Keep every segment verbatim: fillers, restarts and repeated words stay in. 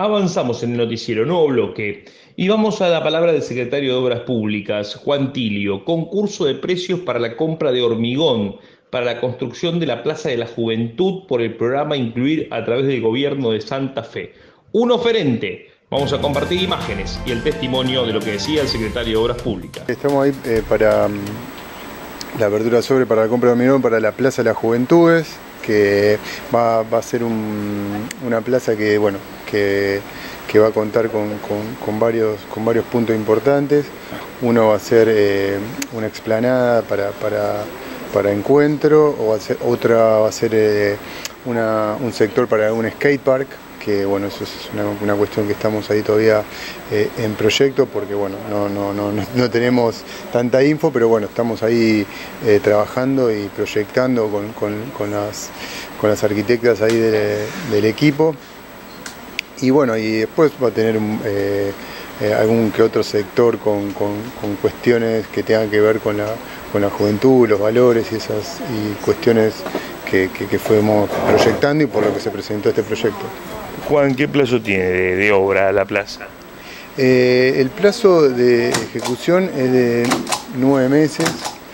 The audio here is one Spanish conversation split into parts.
Avanzamos en el noticiero, nuevo bloque, y vamos a la palabra del secretario de Obras Públicas, Juan Tilio. Concurso de precios para la compra de hormigón para la construcción de la Plaza de la Juventud por el programa Incluir a través del gobierno de Santa Fe. Un oferente. Vamos a compartir imágenes y el testimonio de lo que decía el secretario de Obras Públicas. Estamos ahí eh, para um, la apertura sobre para la compra de hormigón para la Plaza de las Juventudes, que va, va a ser un, una plaza que, bueno, que, que va a contar con, con, con, varios, con varios puntos importantes. Uno va a ser eh, una explanada para, para, para encuentro, o va a ser, otra va a ser eh, una, un sector para un skatepark, que bueno, eso es una, una cuestión que estamos ahí todavía eh, en proyecto, porque bueno, no, no, no, no tenemos tanta info, pero bueno, estamos ahí eh, trabajando y proyectando con, con, con, las, con las arquitectas ahí de, del equipo. Y bueno, y después va a tener eh, eh, algún que otro sector con, con, con cuestiones que tengan que ver con la, con la juventud, los valores y esas y cuestiones que, que, que fuimos proyectando y por lo que se presentó este proyecto. Juan, ¿qué plazo tiene de, de obra la plaza? Eh, el plazo de ejecución es de nueve meses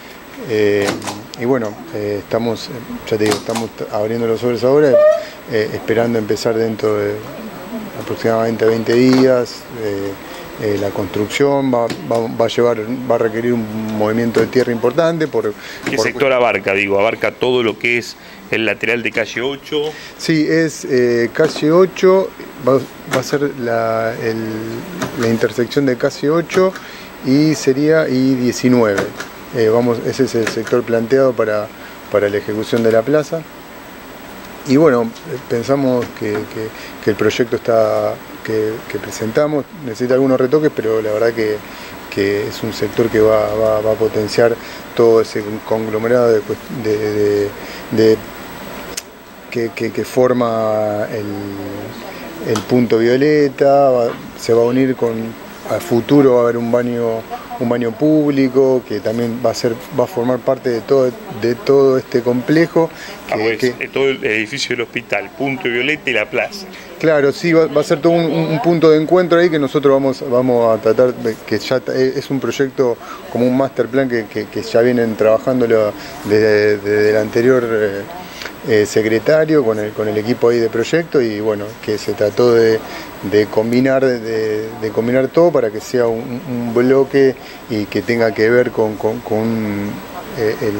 eh, y bueno, eh, estamos, ya te digo, estamos abriendo los sobres ahora, eh, esperando empezar dentro de aproximadamente veinte días. Eh, eh, la construcción va, va, va a llevar, va a requerir un movimiento de tierra importante. Por, ¿Qué por... sector abarca? Digo, abarca todo lo que es el lateral de calle ocho. Sí, es eh, calle ocho, va, va a ser la, el, la intersección de calle ocho y sería y diecinueve. Eh, vamos, ese es el sector planteado para, para la ejecución de la plaza. Y bueno, pensamos que, que, que el proyecto está, que, que presentamos necesita algunos retoques, pero la verdad que, que es un sector que va, va, va a potenciar todo ese conglomerado de, de, de, de Que, que, que forma el, el punto violeta. Va, se va a unir con, a futuro va a haber un baño, un baño público que también va a ser, va a formar parte de todo, de todo este complejo. Que, ah, pues, que, todo el edificio del hospital, punto violeta y la plaza. Claro, sí, va, va a ser todo un, un punto de encuentro ahí que nosotros vamos, vamos a tratar, de, que ya es un proyecto como un master plan que, que, que ya vienen trabajando desde, desde el anterior eh, Eh, secretario con el, con el equipo ahí de proyecto, y bueno, que se trató de, de combinar de, de combinar todo para que sea un, un bloque y que tenga que ver con, con, con, eh, el,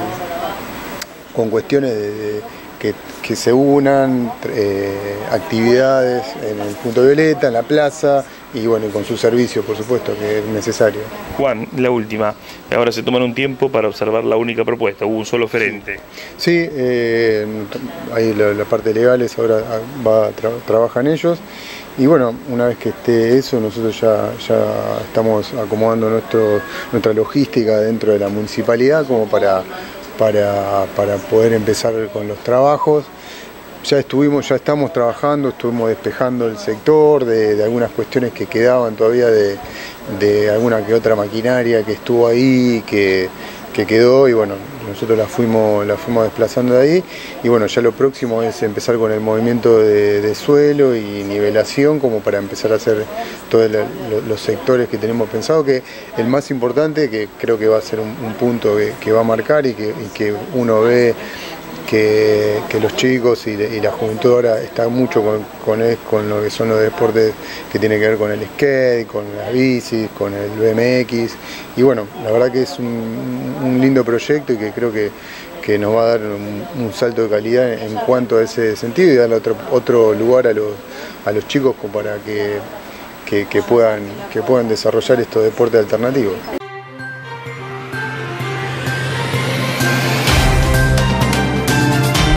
con cuestiones de, de, que, que se unan eh, actividades en el punto violeta, en la plaza, y bueno, con su servicio, por supuesto, que es necesario. Juan, la última. Ahora se toman un tiempo para observar la única propuesta, hubo un solo oferente. Sí, eh, ahí la, la parte legal es ahora va, tra, trabajan ellos, y bueno, una vez que esté eso, nosotros ya, ya estamos acomodando nuestro, nuestra logística dentro de la municipalidad como para, para, para poder empezar con los trabajos. Ya estuvimos, ya estamos trabajando, estuvimos despejando el sector de, de algunas cuestiones que quedaban todavía de, de alguna que otra maquinaria que estuvo ahí, que, que quedó, y bueno, nosotros la fuimos, la fuimos desplazando de ahí, y bueno, ya lo próximo es empezar con el movimiento de, de suelo y nivelación, como para empezar a hacer todos los sectores que tenemos pensado, que el más importante, que creo que va a ser un, un punto que, que va a marcar y que, y que uno ve Que, que los chicos y, y la juventud ahora están mucho con, con, con lo que son los deportes que tienen que ver con el skate, con las bicis, con el B M X, y bueno, la verdad que es un, un lindo proyecto y que creo que, que nos va a dar un, un salto de calidad en cuanto a ese sentido, y darle otro, otro lugar a los, a los chicos como para que, que, que, puedan, que puedan desarrollar estos deportes alternativos.